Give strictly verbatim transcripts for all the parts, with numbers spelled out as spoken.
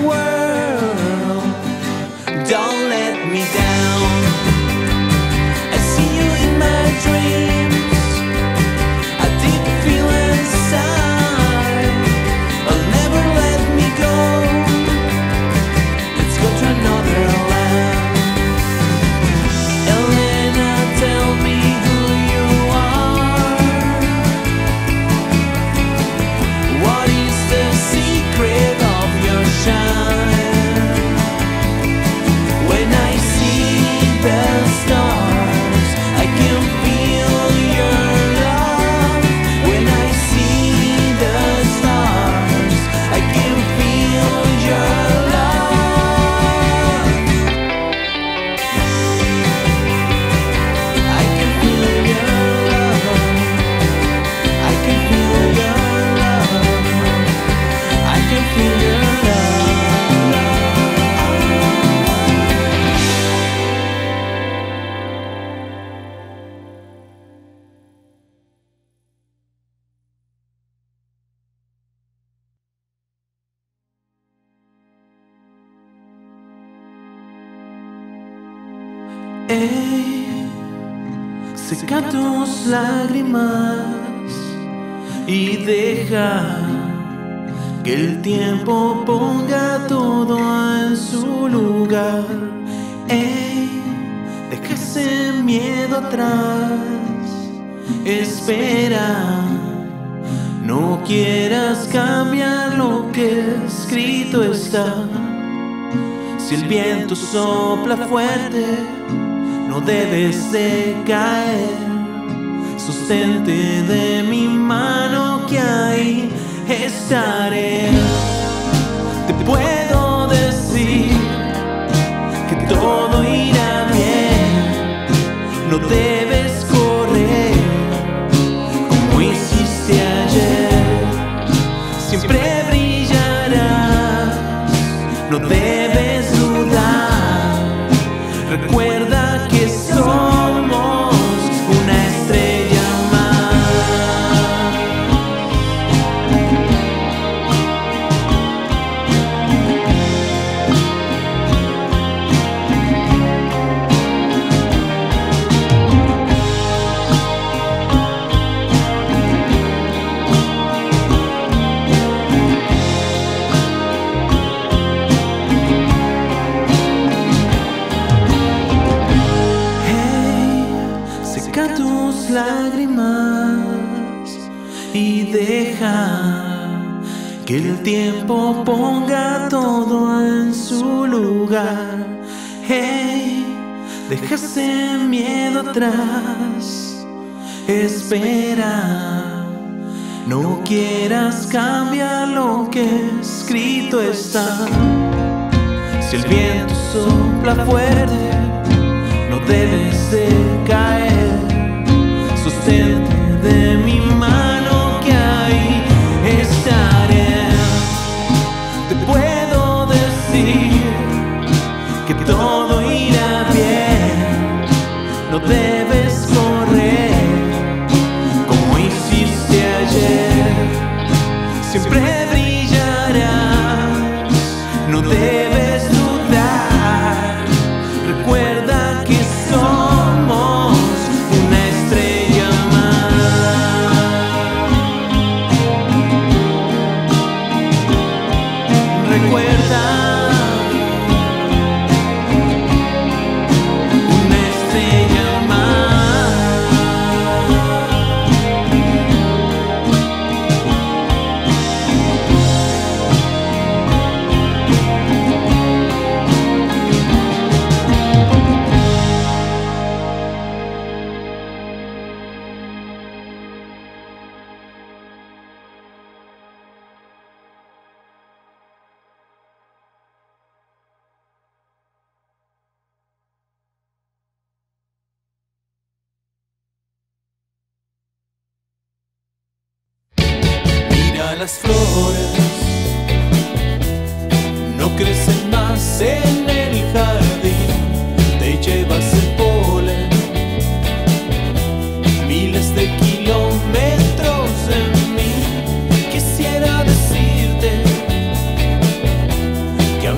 world. Don't let me down. I see you in my dreams. I deep feel inside. I'll never let me go. Let's go to another land. Elena, tell me who you are. What is the secret of your shine? When I see the stars, I can feel your love. When I see the stars, I can feel your love. I can feel your love. I can feel your love. I can feel your love. Ey, seca tus lágrimas y deja que el tiempo ponga todo en su lugar. Ey, deja ese miedo atrás. Espera, no quieras cambiar lo que escrito está. Si el viento sopla fuerte, no debes de caer. Sostente de mi mano que ahí estaré. Te puedo decir que todo irá bien. No debes correr como hiciste ayer. Siempre brillarás, no debes dudar. Recuerda que somos una estrella más. Tus lágrimas y deja que el tiempo ponga todo en su lugar. Hey, deja ese miedo atrás. Espera, no quieras cambiar lo que escrito está. Si el viento sopla fuerte, no debes de caer. Sostente de mi mano que ahí estaré. Te puedo decir que todo irá bien. No debes correr como hiciste ayer. Siempre brillarás, no debes dudar. Recuerda que somos una estrella más. Recuerda, una estrella más. Las flores no crecen más en el jardín, te llevas el polen miles de kilómetros en mí. Quisiera decirte que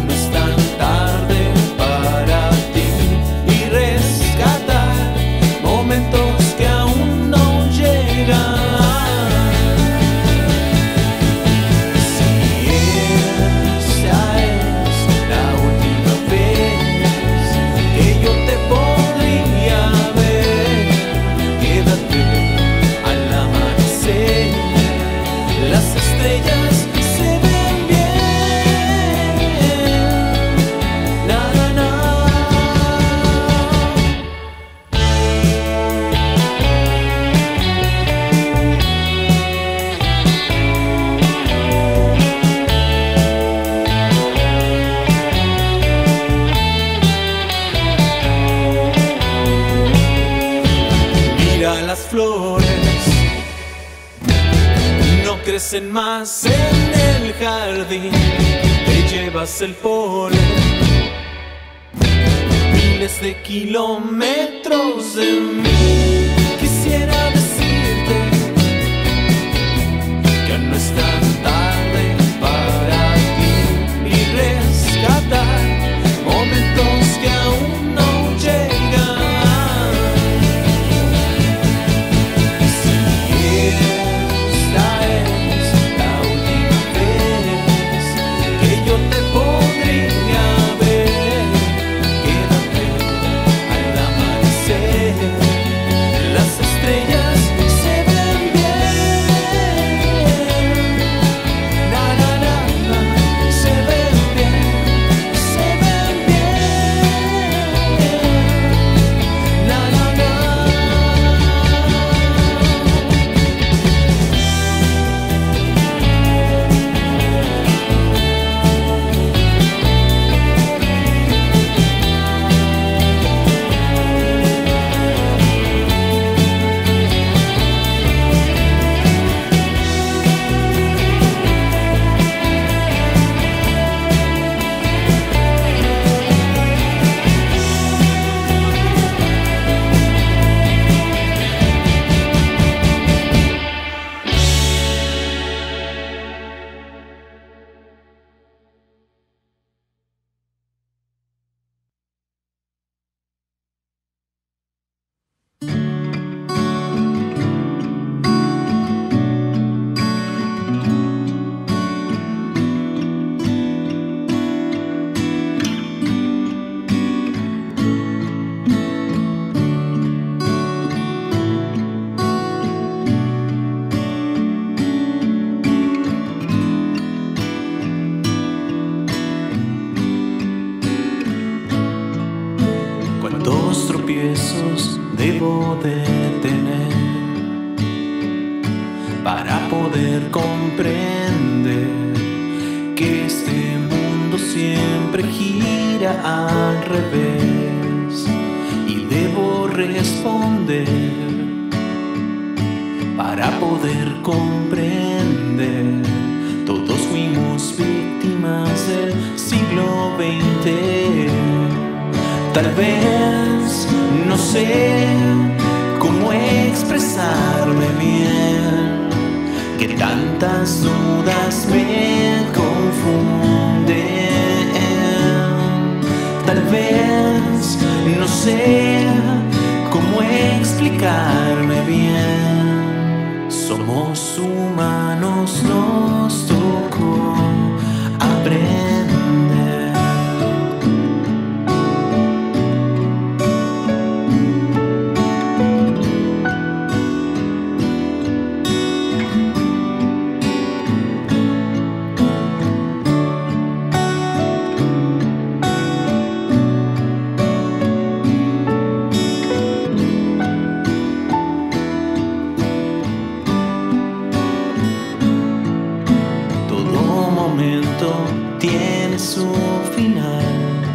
crecen más en el jardín, te llevas el polen. Miles de kilómetros de mí, quisiera decirte que no es tan tarde para ti y rescatar momentos que aún no llegan. Debo de tener para poder comprender que este mundo siempre gira al revés, y debo responder para poder comprender. Todos fuimos víctimas del siglo veinte. Tal vez no sé cómo expresarme bien, que tantas dudas me confunden. Tal vez no sé cómo explicarme bien. Somos humanos, nos tocó aprender. Tiene su final.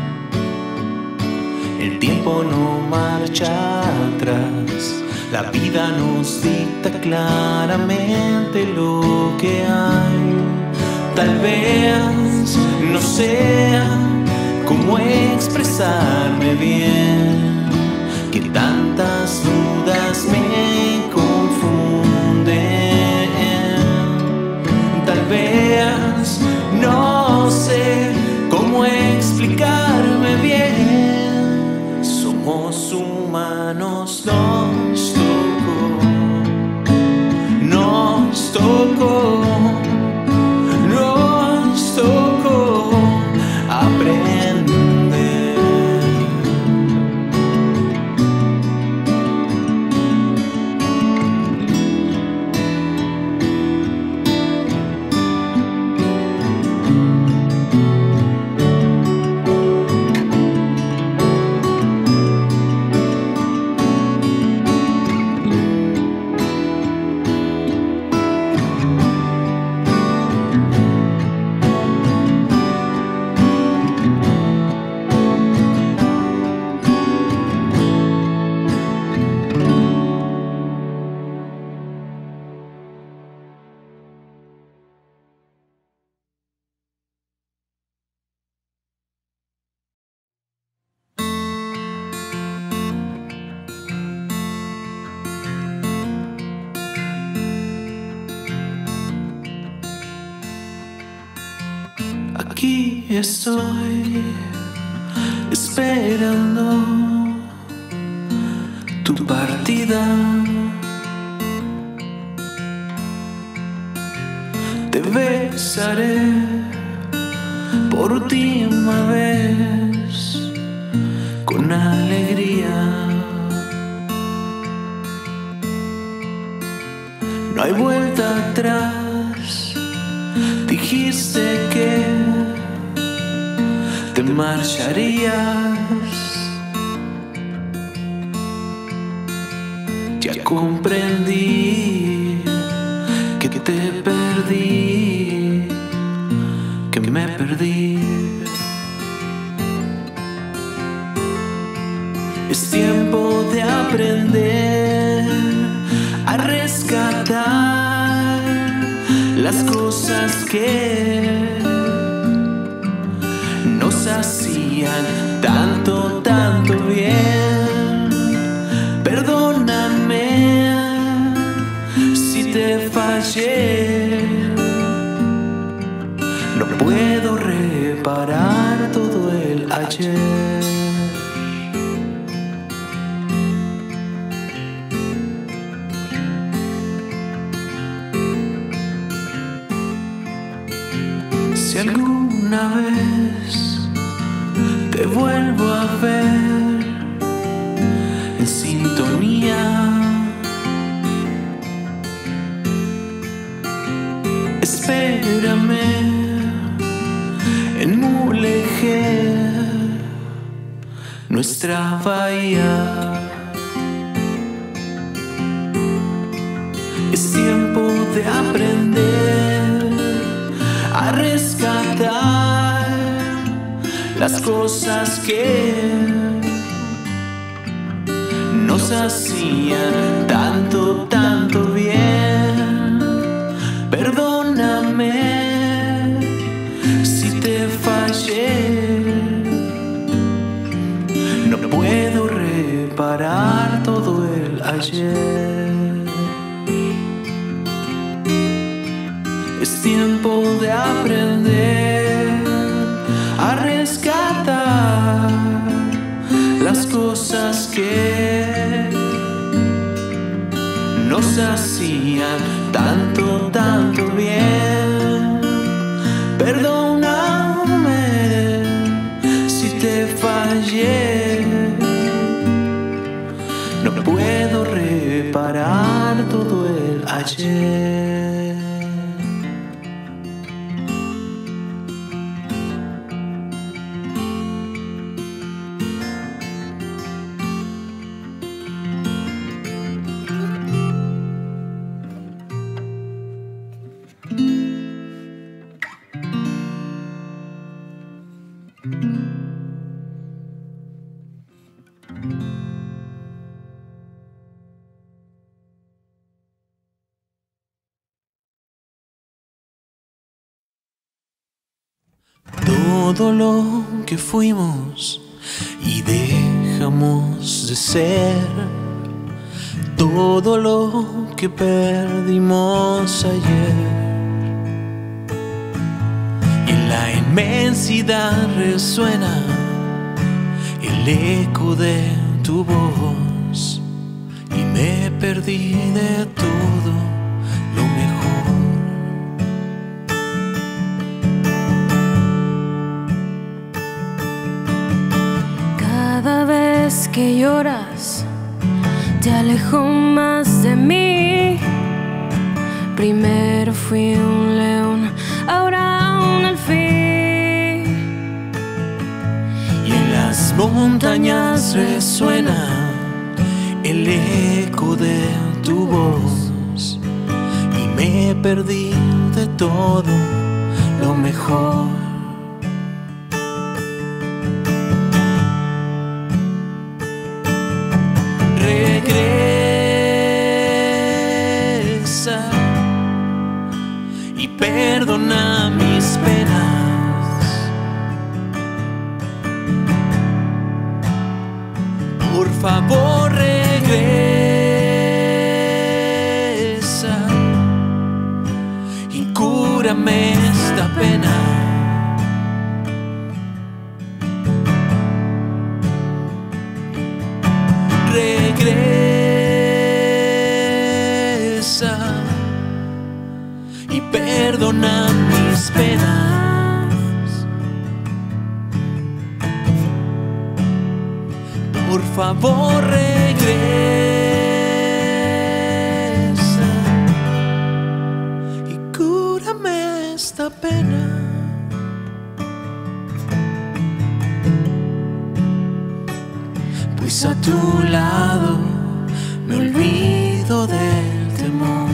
El tiempo no marcha atrás. La vida nos dicta claramente lo que hay. Tal vez no sé cómo expresarme bien, que tantas dudas me confunden. Tal vez no sé cómo explicarme bien. Somos humanos, nos tocó, nos tocó, nos tocó aprender. estoy esperando tu partida. Te besaré por última vez con alegría. No hay vuelta atrás. Dijiste que te marcharías. Ya comprendí que te perdí, que me perdí. Es tiempo de aprender a rescatar las cosas que nos hacían tanto, tanto bien. Perdóname si te fallé. No puedo reparar todo el ayer. Si alguna vez te vuelvo a ver en sintonía, espérame en Mulegé, nuestra bahía. Es tiempo de aprender a rescatar las cosas que nos hacían tanto, tanto bien. Perdóname si te fallé. No puedo reparar todo el ayer. Es tiempo de aprender a rescatar las cosas que nos hacían tanto, tanto bien. Perdóname si te fallé. No puedo reparar todo el ayer. Todo lo que fuimos y dejamos de ser, todo lo que perdimos ayer, y en la inmensidad resuena el eco de tu voz, y me perdí de todo lo mejor. Cada vez que lloras, te alejo más de mí. Primero fui un león, ahora un alfil. Y en las montañas resuena el eco de tu voz, y me perdí de todo lo mejor. Regresa y perdona mis penas. Por favor, regresa y cúrame esta pena. regresa y perdona mis penas. Por favor, regresa y cúrame esta pena. Pues a tu lado me olvido del temor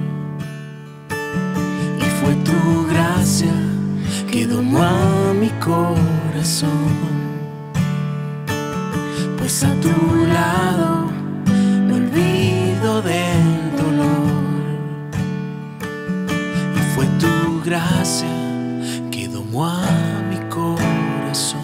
y fue tu gracia que domó a mi corazón. Pues a tu lado me olvido del dolor y fue tu gracia que domó a mi corazón.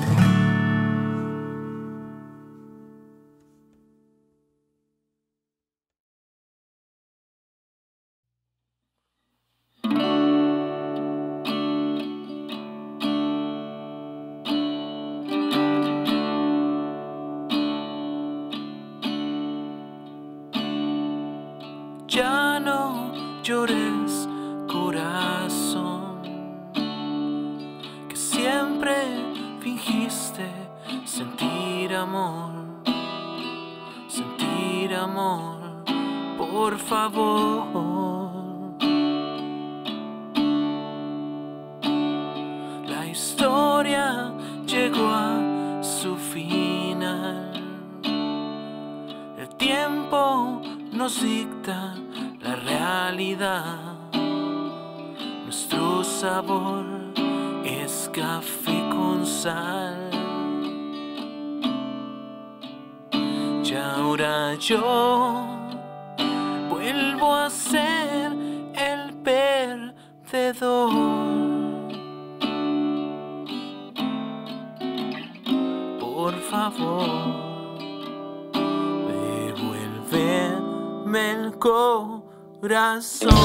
Ya no llores, corazón, que siempre fingiste sentir amor, sentir amor, por favor. La historia llegó a su final, el tiempo nos dicta la realidad. Nuestro sabor es café con sal. Y ahora yo vuelvo a ser el perdedor. Por favor, el corazón.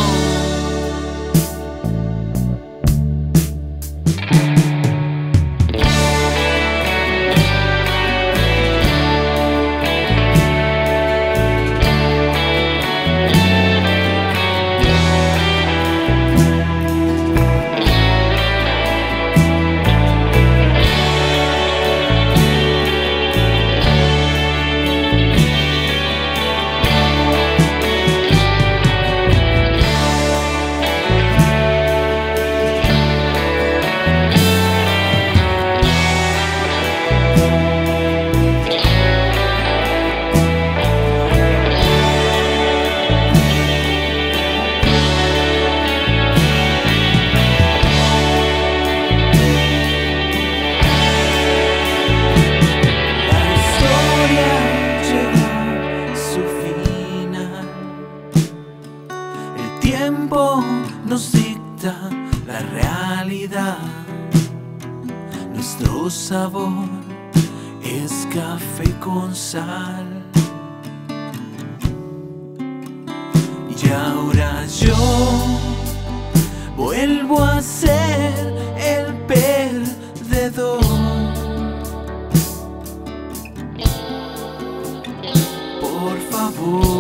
Nos dicta la realidad. Nuestro sabor es café con sal. Y ahora yo vuelvo a ser el perdedor. Por favor,